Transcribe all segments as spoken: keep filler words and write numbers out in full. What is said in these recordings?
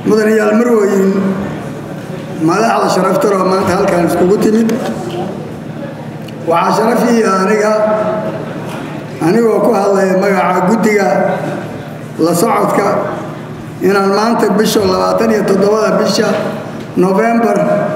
mudanayaal marweyn madaxda sharafta oo maanta halkaan iskugu timid waxaa sharafii aniga anigoo ku hadlaya magaca guddiga la socodka inaan maanta bisha labaatan iyo toddoba bisha November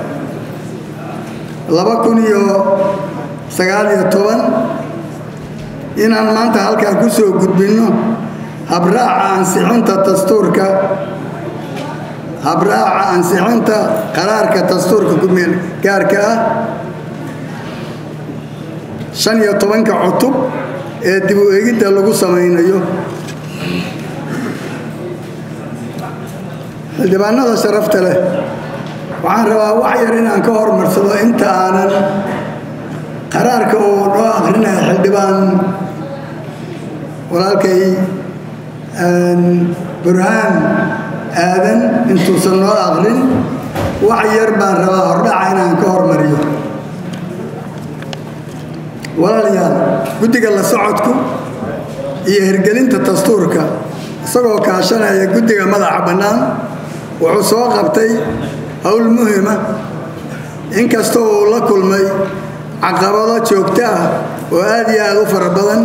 laba kun iyo sagaal iyo toban inaan maanta halkaan ku soo gudbino habraaca ansixinta dastuurka habraaca ansixinta qaraarka dastuurka ku meel gaarka ah shan iyo toban ka cutub ee dib u eegidda lagu samaynayo xildhibaanada sharafta leh waxaan rabaa wax yar inaan ka hormarsado inta aanan qaraarka oo noo akhrinayo xildhibaan walaalkay burhaan aadan intuusan noo akhrin wax yar baan rabaa hordhaca inaan ka hormariyo walaalayaal guddiga la socodku iyo hirgelinta dastuurka isagoo kaashanaya guddiga madaxa bannaan wuxuu soo qabtay hawl muhiima inkastoo uu la kulmay caqabado joogto ah oo aad iyo aad u fara badan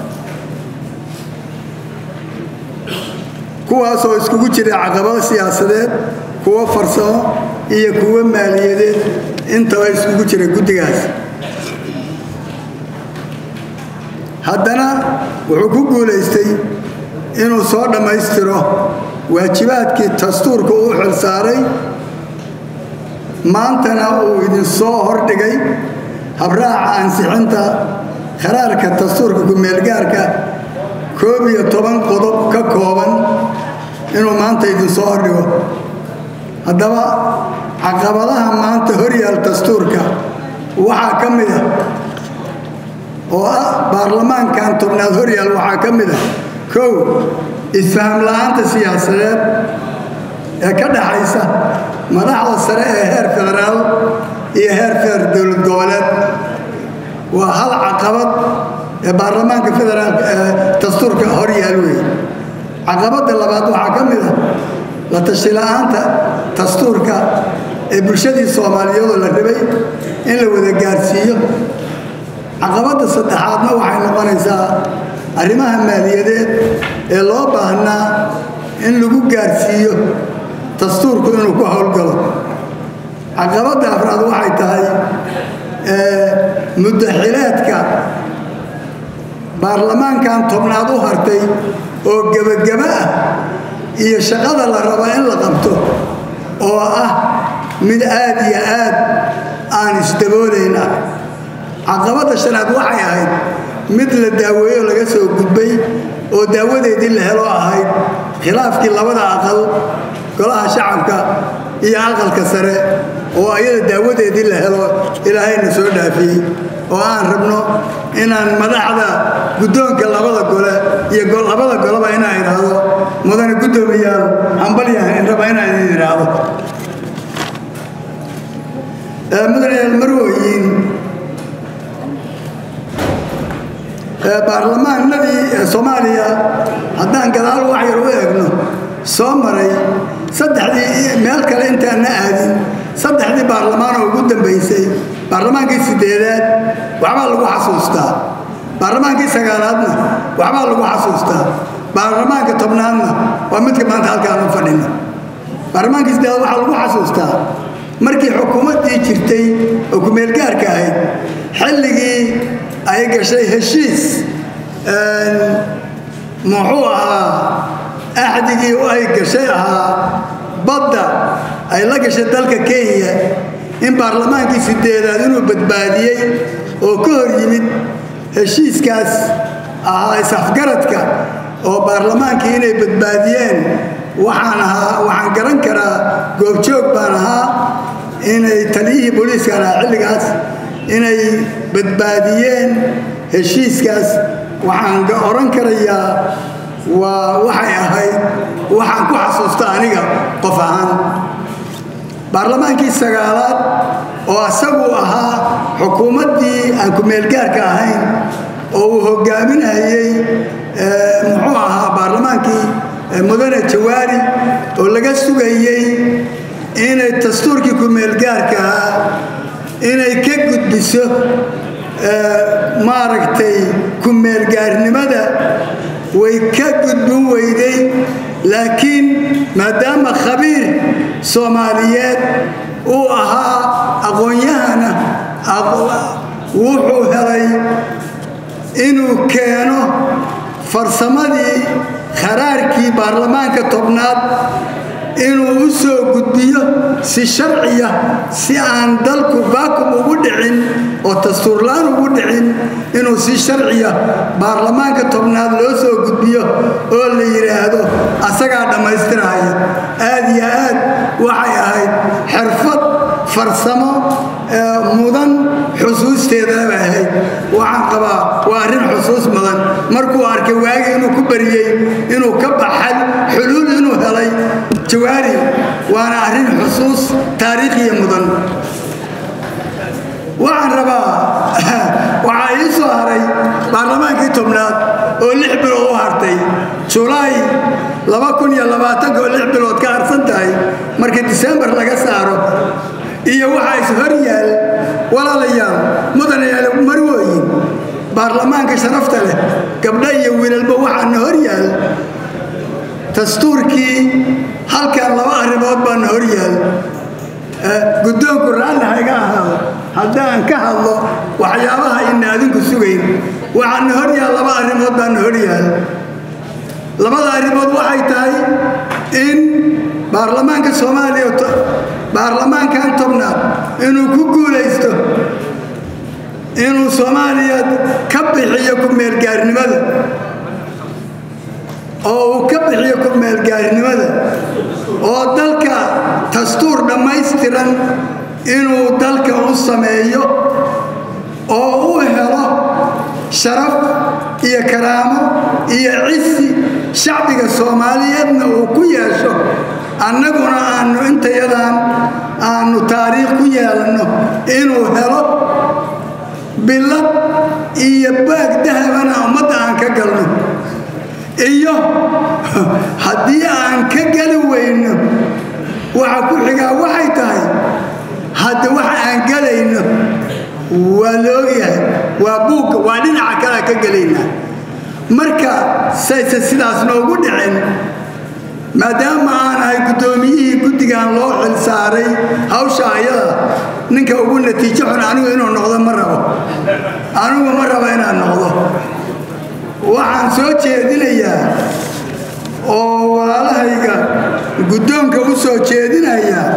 kuwaasoo iskugu jira caqabado siyaasadeed kuwo farsamo iyo kuwo maaliyadeed intaba iskugu jira guddigaas haddana wuxuu ku guulaystay inuu soo dhammaystiro waajibaadkii dastuurka uu xil saaray maantana uu idin soo hordhigay habraaca ansixinta qaraarka dastuurka ku-meelgaarka koob iyo toban qodob ka kooban inuu maanta idin soo hordhigo haddaba caqabadaha maanta horyaal dastuurka waxaa ka mid ah oo ah baarlamaankan tobnaad horyaal waxaa ka mid ah kow isfaham la'aanta siyaasadeed ee ka dhaxaysa madaxda sare ee heer federaal iyo heer feer dowlad goboleed waa hal caqabad ee baarlamaanka federaalka ee dastuurka horyaal weeye caqabadda labaad waxaa ka mid ah la tashi la'aanta dastuurka ee bulshadii soomaaliyeedoo la rabay in la wada gaarsiiyo caqabadda saddexaadna waxay noqonaysaa arrimaha maaliyadeed ee loo baahnaa in lagu gaarsiiyo dastuurku inuu ku howlgalo caqabadda afraad waxay tahay muddaxileedka baarlamaankan tobnaad u hartay oo gebagaba ah iyo shaqada la raba in la qabto oo ah mid aad iyo aad aan isdaboolayn ah caqabadda shanaad waxay ahayd mid la daaweeyo laga soo gudbay oo daawadeedii la helo ahayd khilaafkii labada aqal golaha shacabka iyo aqalka sare oo ayada daawadeedii la helo ilaahayna soo dhaafiyey oo aan rabno inaan madaxda guddoonka labada gole iyo labada goleba inaan idhaahdo mudane guddoomiyaal hambalyahan raba inaan idin idhaahdo mudanayaal marweyn baarlamaanadii Soomaaliya haddaan gadaal wax yar u eegno soo maray saddexdii meel kale intaan aadin saddexdii baarlamaan oo ugu dambeysay baarlamaankii sideedaad waxbaa lagu xasuustaa baarlamaankii sagaalaadna waxbaa lagu xasuustaa baarlamaanka tobnaadna waa midka maanta halkaan u fadhino baarlamaankii sideedaad waxaa lagu xasuustaa markii xukuumaddii jirtay oo ku-meelgaarka ahayd xilligii ay gashay heshiis muxuu ahaa axdigii ay gashay ahaa badda ay la gashay dalka Kenya in baarlamaankii sideedaad inuu badbaadiyey oo ka hor yimid heshiiskaas ahaa isafgaradka oo baarlamaankii inay badbaadiyeen waxaan ahaa waxaan garan karaa goobjoog baan ahaa inay taliyihii booliiska ahaa xilligaas inay badbaadiyeen heshiiskaas waxaan oran karayaa waa waxay ahayd waxaan ku xasuusta aniga qof ahaan baarlamaankii sagaalaad oo asagu ahaa xukuumaddii aan ku-meelgaarka ahayn oo uu hogaaminayay muxuu ahaa baarlamaankii mudane jawaari oo laga sugayay inay dastuurkii ku meelgaarka inay ka gudbiso maaragtay ku meelgaarnimada way ka gudbin weyday laakiin maadaama khabiir Soomaaliyeed uu ahaa aqoonyahana wuxuu helay inuu keeno farsamadii qaraarkii baarlamaanka tobnaad inuu u soo gudbiyo si sharciya si aan dalku baakum ugu dhicin oo dastuur la'aan ugu dhicin inuu si sharciya baarlamaanka tobnaad loo soo gudbiyo oo la yiraahdo asaga dhamaystiraya aad iyo aad waxay ahayd xirfad farsamo mudan xusuusteeda ahayd waxaan qabaa waa arrin xusuus mudan markuu arkay waagi inuu ku bariyay inuu ka baxay xuluul inuu helay jawaari waana arrin xusuus taariikhi mudan waxaan rabaa waxa ii soo haray baarlamaankii tobnaad oo lix bilood u hartay July laba kun iyo labaatan oo lix bilood ka harsan tahay markii December laga saaro iyo waxa is hor yaal walaalayaal mudanayaal marwooyin baarlamaanka sharafta leh gabdha iyo wiilalba waxaan hor yaal dastuurkii halkan laba arrimood baan hor yaal guddoonku raalahaga ahaa haddaan ka hadlo waxyaabaha inna adinku sugayn waxaan hor yaal laba arrimood baan hor yaal labada arrimood waxay tahay in baarlamaanka Soomaaliya baarlamaankan tobnaad inuu ku guuleysto inuu Soomaaliya ka bixiyo ku meelgaarnimada oo ka bixiyo ku meelgaarnimada oo dalka dastuur dhammaystiran inuu dalka u sameeyo oo uu helo sharaf iyo karaamo iyo cisi shacbiga Soomaaliyeedna uu ku yeesho annaguna aanu intayadan aanu taariikh ku yeelano inuu helo bilad iyo baag dahabana ummadda aan ka galno iyo haddii aan ka gali weyno waxa ku xigaa waxay tahay hadda waxa aan galayno waa looyahay waa buug waa dhinaca kale ka galayna marka sayse sidaas noogu dhicin maadaama aan ay guddoomiyihii guddigan loo xil saaray hawsha ayada ninka ugu natiijo xun anigu inuu noqdo ma rabo anigu ma rabo inaan noqdo waxaan soo jeedinayaa oo walaalahayga guddoonka u soo jeedinayaa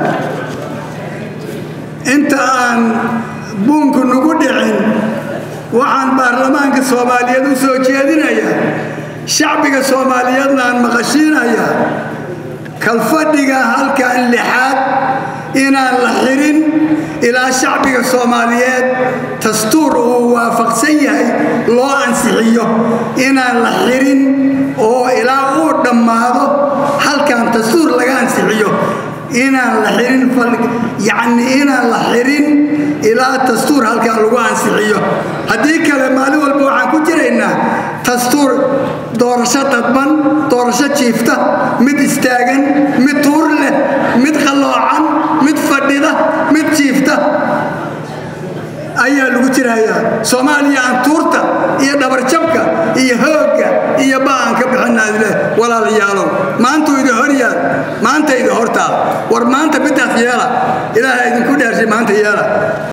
inta aan buunku nagu dhicin waxaan baarlamaanka Soomaaliyeed u soo jeedinayaa shacbiga Soomaaliyeedna aan maqashiinayaa kalfadhiga halkan lixaad inaan la xirin ilaa shacbiga Soomaaliyeed dastuur uu waafaqsan yahay loo ansixiyo inaan la xirin oo ilaa uu dhammaado halkan dastuur laga ansixiyo inaan la xirin yani inaan la xirin ilaa dastuur halkan lagu ansixiyo haddii kale maalin walba waxaan ku jiraynaa dastuur doorasho dadban doorasho jiifta mid istaagan mid tuur leh mid qaloocan mid fadhida mid jiifta ayaa lagu jirayaa Soomaaliya aan tuurta iyo dhabarjabka iyo hooga iyo baan ka bixinaadle walaalayaal maanta idin horyaad maanta idin hortaa war maanta bidaas yeela ilaahay idinku dheershay maanta yeela